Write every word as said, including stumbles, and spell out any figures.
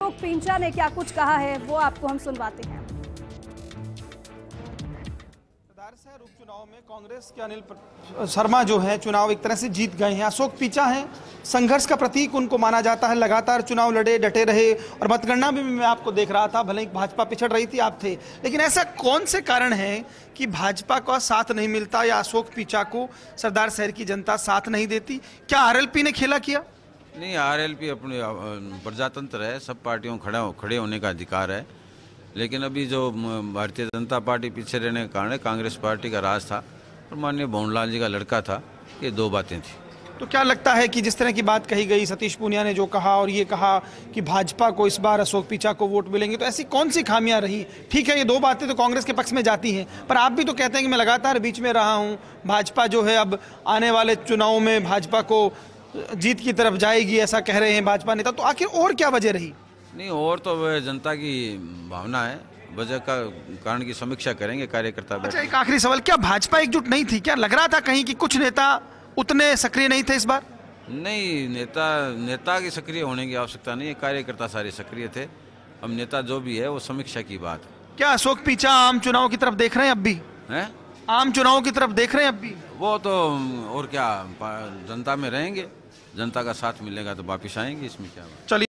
अशोक पिंचा ने क्या कुछ कहा है वो आपको हम सुनवाते हैं। शहर उपचुनाव में कांग्रेस के अनिल शर्मा जो है चुनाव एक तरह से जीत गए हैं। अशोक पिंचा हैं, संघर्ष का प्रतीक उनको माना जाता है, लगातार चुनाव लड़े डटे रहे और मतगणना में भी मैं आपको देख रहा था, भले ही भाजपा पिछड़ रही थी आप थे, लेकिन ऐसा कौन से कारण है कि भाजपा का साथ नहीं मिलता या अशोक पिंचा को सरदार शहर की जनता साथ नहीं देती? क्या आरएलपी ने खेला किया? नहीं, आरएलपी अपने प्रजातंत्र है, सब पार्टियों खड़ा खड़े होने का अधिकार है, लेकिन अभी जो भारतीय जनता पार्टी पीछे रहने के कारण कांग्रेस पार्टी का राज था और माननीय भवनलाल जी का लड़का था, ये दो बातें थी। तो क्या लगता है कि जिस तरह की बात कही गई, सतीश पूनिया ने जो कहा और ये कहा कि भाजपा को इस बार अशोक पिंचा को वोट मिलेंगे, तो ऐसी कौन सी खामियां रही? ठीक है, ये दो बातें तो कांग्रेस के पक्ष में जाती हैं, पर आप भी तो कहते हैं कि मैं लगातार बीच में रहा हूं, भाजपा जो है अब आने वाले चुनाव में भाजपा को जीत की तरफ जाएगी, ऐसा कह रहे हैं भाजपा नेता। तो आखिर और क्या वजह रही? नहीं, और तो वह जनता की भावना है, वजह का कारण की समीक्षा करेंगे कार्यकर्ता। अच्छा, एक आखिरी सवाल, क्या भाजपा एकजुट नहीं थी? क्या लग रहा था कहीं कि कुछ नेता उतने सक्रिय नहीं थे इस बार? नहीं, नेता नेता की सक्रिय होने की आवश्यकता नहीं है, कार्यकर्ता सारे सक्रिय थे। अब नेता जो भी है वो समीक्षा की बात है। क्या अशोक पिंचा आम चुनाव की तरफ देख रहे हैं अब भी? हैं? आम चुनाव की तरफ देख रहे हैं अब भी? वो तो और क्या, जनता में रहेंगे, जनता का साथ मिलेगा तो वापिस आएंगे, इसमें क्या बात। चलिए।